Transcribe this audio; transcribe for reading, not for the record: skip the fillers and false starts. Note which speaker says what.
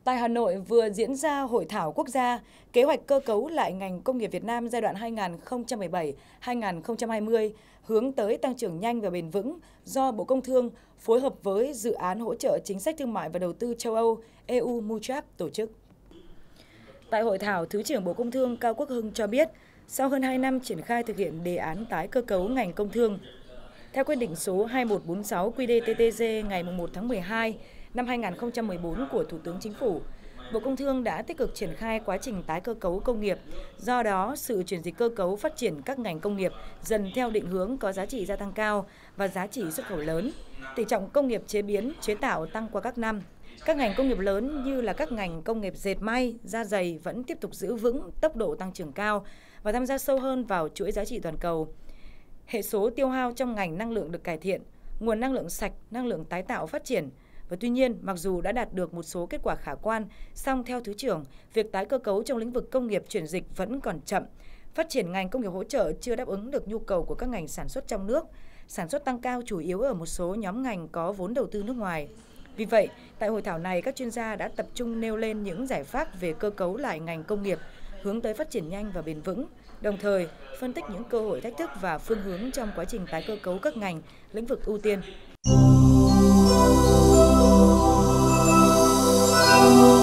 Speaker 1: Tại Hà Nội vừa diễn ra Hội thảo quốc gia Kế hoạch cơ cấu lại ngành công nghiệp Việt Nam giai đoạn 2017-2020 hướng tới tăng trưởng nhanh và bền vững do Bộ Công Thương phối hợp với Dự án hỗ trợ chính sách thương mại và đầu tư châu Âu EU MUTRAP tổ chức. Tại hội thảo, Thứ trưởng Bộ Công Thương Cao Quốc Hưng cho biết, sau hơn 2 năm triển khai thực hiện đề án tái cơ cấu ngành công thương, theo quyết định số 2146 QĐ-TTG ngày 1 tháng 12 năm 2014 của Thủ tướng Chính phủ, Bộ Công Thương đã tích cực triển khai quá trình tái cơ cấu công nghiệp. Do đó, sự chuyển dịch cơ cấu phát triển các ngành công nghiệp dần theo định hướng có giá trị gia tăng cao và giá trị xuất khẩu lớn. Tỷ trọng công nghiệp chế biến, chế tạo tăng qua các năm. Các ngành công nghiệp lớn như là các ngành công nghiệp dệt may, da giày vẫn tiếp tục giữ vững tốc độ tăng trưởng cao và tham gia sâu hơn vào chuỗi giá trị toàn cầu. Hệ số tiêu hao trong ngành năng lượng được cải thiện, nguồn năng lượng sạch, năng lượng tái tạo phát triển. Và tuy nhiên, mặc dù đã đạt được một số kết quả khả quan, song theo Thứ trưởng, việc tái cơ cấu trong lĩnh vực công nghiệp chuyển dịch vẫn còn chậm. Phát triển ngành công nghiệp hỗ trợ chưa đáp ứng được nhu cầu của các ngành sản xuất trong nước. Sản xuất tăng cao chủ yếu ở một số nhóm ngành có vốn đầu tư nước ngoài. Vì vậy, tại hội thảo này, các chuyên gia đã tập trung nêu lên những giải pháp về cơ cấu lại ngành công nghiệp, hướng tới phát triển nhanh và bền vững, đồng thời phân tích những cơ hội, thách thức và phương hướng trong quá trình tái cơ cấu các ngành, lĩnh vực ưu tiên.